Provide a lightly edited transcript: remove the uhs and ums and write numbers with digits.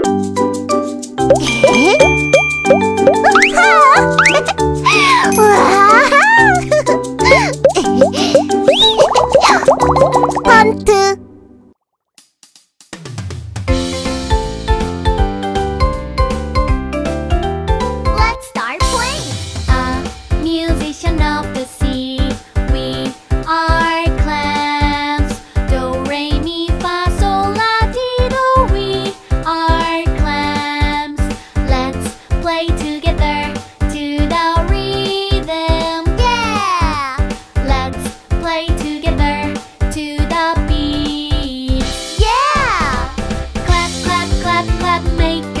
펀트. Let's start playing. A musician of the sea. We are clams. Do, re, mi, fa, sol, la, ti, do. We are clams. Let's play together to the rhythm. Yeah! Let's play together to the beat. Yeah! Clap, clap, clap, clap, make